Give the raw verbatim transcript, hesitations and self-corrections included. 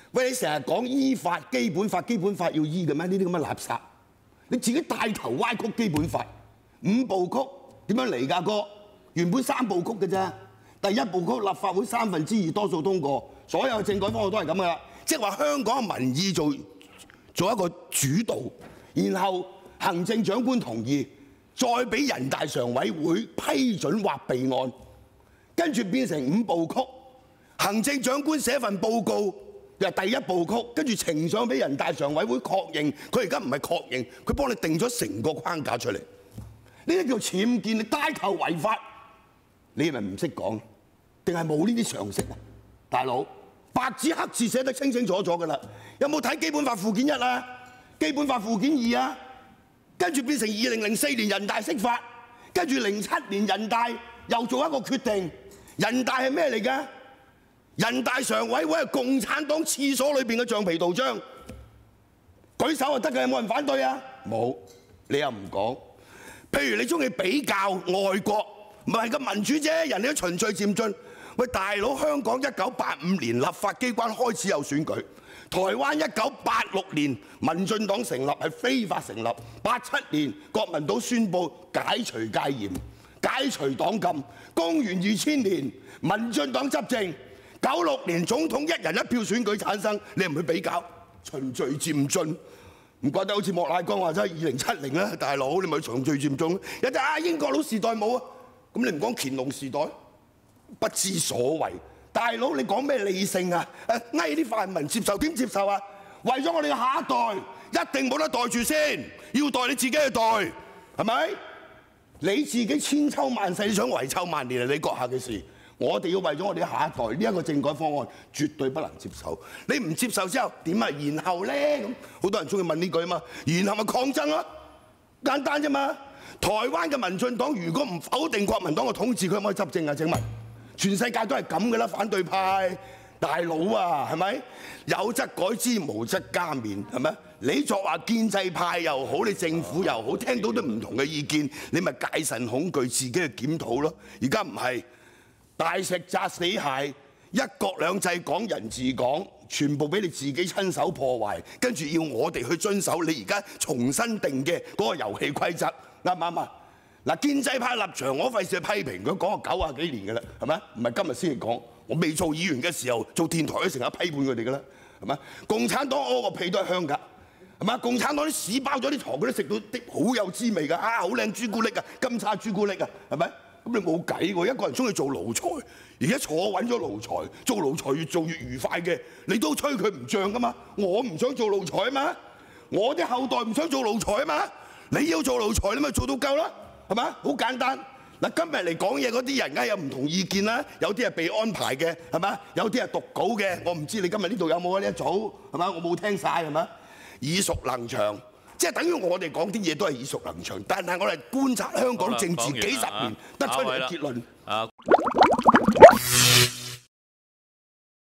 喂，你成日講依法、基本法、基本法要依嘅咩？呢啲咁嘅垃圾，你自己帶頭歪曲基本法。五部曲點樣嚟㗎哥？原本三部曲嘅啫。第一部曲立法會三分之二多數通過，所有政改方案都係咁噶啦。即係話香港嘅民意做做一個主導，然後行政長官同意，再俾人大常委會批准或備案，跟住變成五部曲。行政長官寫份報告。又第一部曲，跟住呈上俾人大常委會確認，佢而家唔係確認，佢幫你定咗成個框架出嚟。呢啲叫僭建，你帶頭違法，你係咪唔識講？定係冇呢啲常識啊？大佬，白紙黑字寫得清清楚楚㗎啦。有冇睇基本法附件一啊？基本法附件二啊？跟住變成二零零四年人大釋法，跟住零七年人大又做一個決定。人大係咩嚟㗎？人大常委會係共產黨廁所裏邊嘅橡皮圖章，舉手就得嘅，有冇人反對啊？冇，你又唔講。譬如你中意比較外國，唔係個民主啫，人哋都循序漸進。喂，大佬，香港一九八五年立法機關開始有選舉，台灣一九八六年民進黨成立係非法成立，八七年國民黨宣布解除戒嚴、解除黨禁，公元二千年民進黨執政。九六年總統一人一票選舉產生，你唔去比較，循序漸進，唔怪得好似莫乃光話齋二零七零啦，大佬你咪循序漸進。有啲啊英國佬時代冇啊，咁你唔講乾隆時代，不知所謂。大佬你講咩理性啊？誒，翳啲泛民接受點接受啊？為咗我哋嘅下一代，一定冇得袋住先，要袋你自己去袋，係咪？你自己千秋萬世，你想遺臭萬年係你閣下嘅事。我哋要為咗我哋下一代呢一個政改方案，絕對不能接受。你唔接受之後點啊？然後咧咁，好多人中意問呢句啊嘛。然後咪抗爭咯，簡單啫嘛。台灣嘅民進黨如果唔否定國民黨嘅統治，佢可唔可以執政啊？請問，全世界都係咁嘅啦，反對派大佬啊，係咪？有則改之，無則加勉，係咪？你作話建制派又好，你政府又好，聽到都唔同嘅意見，你咪戒慎恐懼，自己去檢討咯。而家唔係。大石砸死蟹，一國兩制港人治港，全部俾你自己親手破壞，跟住要我哋去遵守你而家重新定嘅嗰個遊戲規則，啱唔啱啊？嗱，建制派立場我費事去批評佢，講咗九啊幾年嘅啦，係咪？唔係今日先嚟講，我未做議員嘅時候做電台都成日批判佢哋嘅啦，係咪？共產黨屙個屁都係香㗎，係嘛？共產黨啲屎包咗啲糖，佢都食到啲好有滋味㗎，啊好靚朱古力啊，金叉朱古力啊，係咪？咁你冇計喎，一個人中意做奴才，而家坐穩咗奴才，做奴才越做越愉快嘅，你都吹佢唔漲噶嘛？我唔想做奴才啊嘛，我啲後代唔想做奴才啊嘛，你要做奴才，你咪做到夠啦，係嘛？好簡單。嗱，今日嚟講嘢嗰啲人，梗係有唔同意見啦，有啲係被安排嘅，係嘛？有啲係讀稿嘅，我唔知你今日呢度有冇啊呢一組，係嘛？我冇聽晒，係嘛？耳熟能詳。即係等於我哋講啲嘢都係耳熟能詳，但係我哋觀察香港政治幾十年得出嚟嘅結論。